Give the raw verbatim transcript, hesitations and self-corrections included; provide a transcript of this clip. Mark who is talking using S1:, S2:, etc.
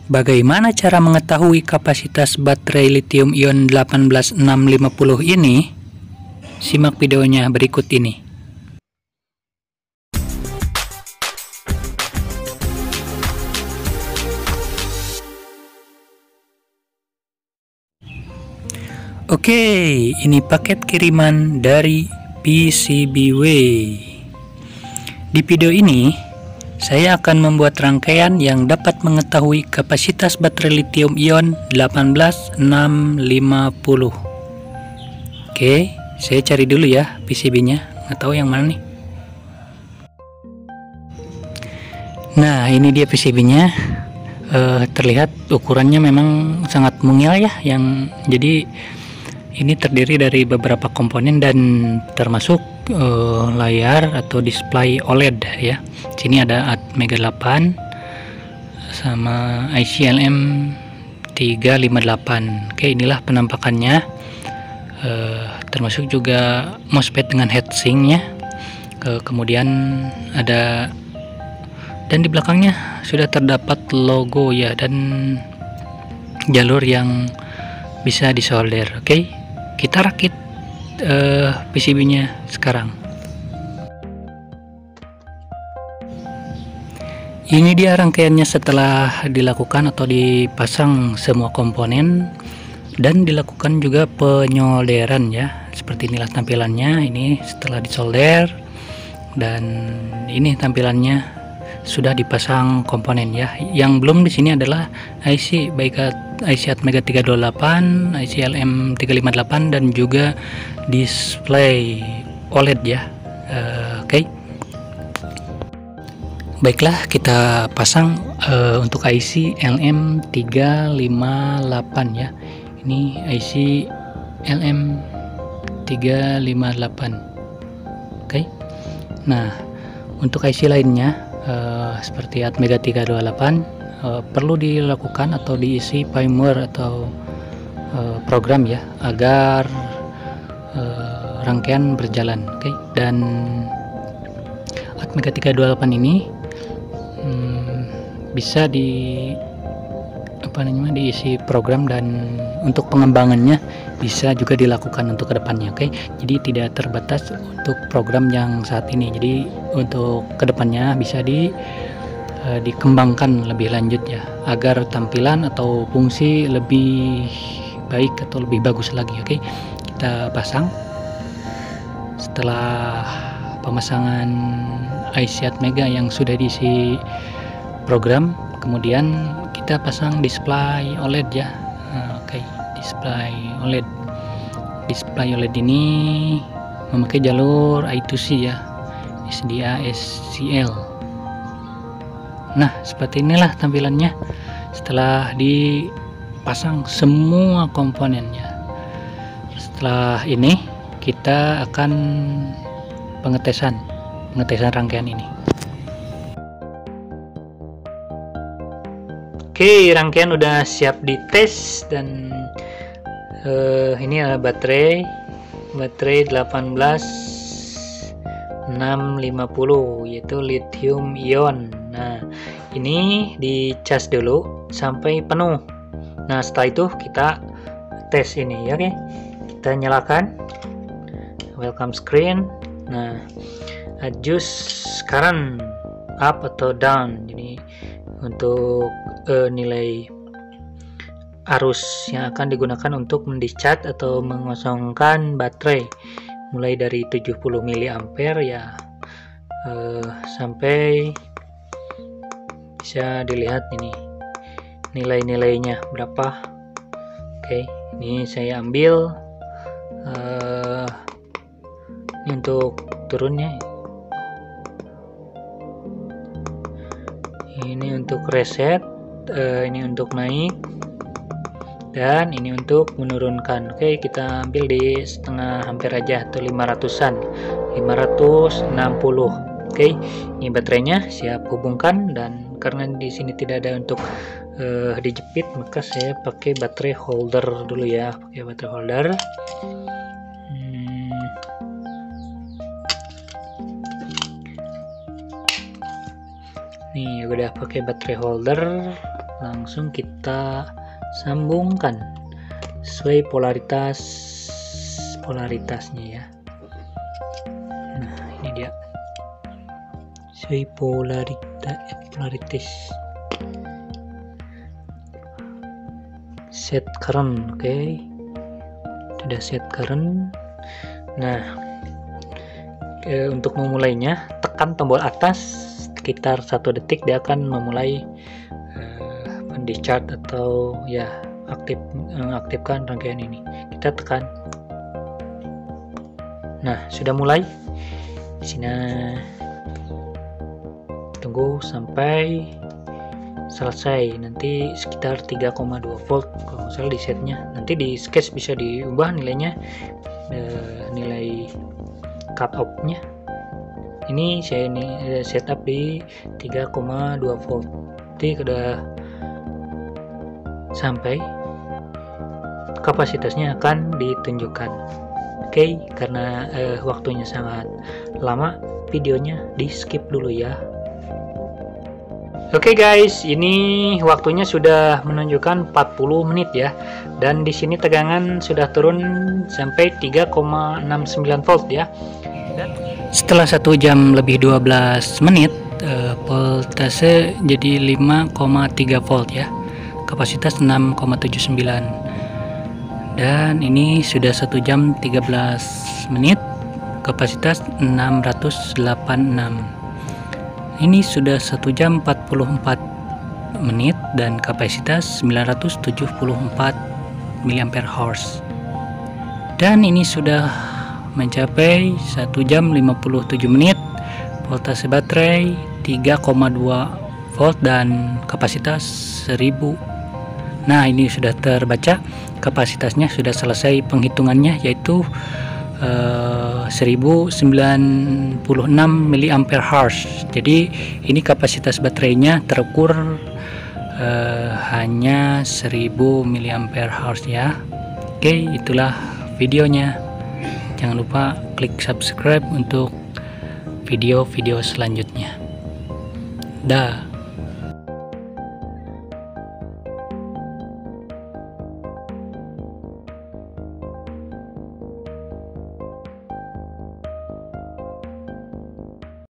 S1: Bagaimana cara mengetahui kapasitas baterai lithium ion delapan belas enam lima puluh ini? Simak videonya berikut ini. Oke, ini paket kiriman dari P C B W. Di video ini, saya akan membuat rangkaian yang dapat mengetahui kapasitas baterai lithium ion delapan belas enam lima puluh. Oke, saya cari dulu ya P C B-nya, nggak tahu yang mana nih. Nah, ini dia P C B-nya. Uh, terlihat ukurannya memang sangat mungil ya, yang jadi ini terdiri dari beberapa komponen dan termasuk uh, layar atau display O L E D ya. Sini ada Atmega delapan sama I C L M tiga lima delapan. Oke, inilah penampakannya. Uh, termasuk juga MOSFET dengan heatsinknya. Uh, kemudian ada, dan di belakangnya sudah terdapat logo ya, dan jalur yang bisa disolder. Oke, kita rakit uh, P C B-nya sekarang. Ini dia rangkaiannya setelah dilakukan atau dipasang semua komponen dan dilakukan juga penyolderan ya. Seperti inilah tampilannya. Ini setelah disolder, dan ini tampilannya sudah dipasang komponen ya. Yang belum di sini adalah I C, baik I C Atmega tiga dua delapan, I C L M tiga lima delapan, dan juga display O L E D ya. Uh, Oke, okay. Baiklah, kita pasang uh, untuk I C L M tiga lima delapan ya. Ini I C L M tiga lima delapan. Oke, okay. Nah, untuk I C lainnya Uh, seperti Atmega tiga dua delapan uh, perlu dilakukan atau diisi firmware atau uh, program ya, agar uh, rangkaian berjalan. Oke, okay? Dan Atmega tiga dua delapan ini hmm, bisa di apa namanya diisi program, dan untuk pengembangannya bisa juga dilakukan untuk kedepannya. Oke, okay? Jadi tidak terbatas untuk program yang saat ini. Jadi untuk kedepannya bisa di uh, dikembangkan lebih lanjut ya, agar tampilan atau fungsi lebih baik atau lebih bagus lagi. Oke, okay? Kita pasang. Setelah pemasangan I C Atmega yang sudah diisi program, kemudian kita pasang display O L E D ya. Nah, oke, okay. Display O L E D. Display O L E D ini memakai jalur I to C ya, S D A S C L. Nah, seperti inilah tampilannya setelah dipasang semua komponennya. Setelah ini kita akan pengetesan pengetesan rangkaian ini. Oke, rangkaian udah siap dites, dan uh, ini adalah baterai baterai delapan belas enam lima puluh, yaitu lithium ion. Nah, ini dicas dulu sampai penuh. Nah, setelah itu kita tes ini ya. Oke, kita nyalakan welcome screen. Nah, adjust current up atau down, jadi untuk uh, nilai arus yang akan digunakan untuk mendischarge atau mengosongkan baterai, mulai dari tujuh puluh miliampere ya, uh, sampai bisa dilihat ini nilai-nilainya berapa. Oke, ini saya ambil uh, ini untuk turunnya, ini untuk reset, uh, ini untuk naik, dan ini untuk menurunkan. Oke, kita ambil di setengah ampere aja, atau lima ratusan, lima ratus enam puluh. Oke, ini baterainya siap hubungkan, dan karena di sini tidak ada untuk uh, dijepit, maka saya pakai baterai holder dulu ya, pakai baterai holder. Hmm. Nih udah pakai baterai holder. langsung kita sambungkan sesuai polaritas polaritasnya ya. Nah, ini dia sesuai polaritas polaritas set current. Oke, okay. Sudah set current. Nah, e, untuk memulainya tekan tombol atas sekitar satu detik, dia akan memulai e, mendischarge atau ya aktif mengaktifkan rangkaian ini. Kita tekan. Nah, sudah mulai. Di sini tunggu sampai selesai, nanti sekitar tiga koma dua volt kalau misalnya di setnya. Nanti di sketch bisa diubah nilainya, e, nilai cut off nya. Ini saya ini setup di tiga koma dua volt. Jadi sudah sampai, kapasitasnya akan ditunjukkan. Oke, okay, karena eh, waktunya sangat lama, videonya di skip dulu ya. Oke okay guys, ini waktunya sudah menunjukkan empat puluh menit ya, dan di sini tegangan sudah turun sampai tiga koma enam sembilan volt ya. Dan setelah satu jam lebih dua belas menit, eh, voltase jadi lima koma tiga volt ya, kapasitas enam koma tujuh sembilan. Dan ini sudah satu jam tiga belas menit, kapasitas enam ratus delapan puluh enam. Ini sudah satu jam empat puluh empat menit dan kapasitas sembilan ratus tujuh puluh empat miliampere hours. Dan ini sudah mencapai satu jam lima puluh tujuh menit, voltase baterai tiga koma dua volt dan kapasitas seribu. Nah, ini sudah terbaca, kapasitasnya sudah selesai penghitungannya, yaitu Uh, seribu sembilan puluh enam miliampere hours. Jadi ini kapasitas baterainya terukur uh, hanya seribu miliampere hours ya. Oke, itulah videonya. Jangan lupa klik subscribe untuk video-video selanjutnya. Dah.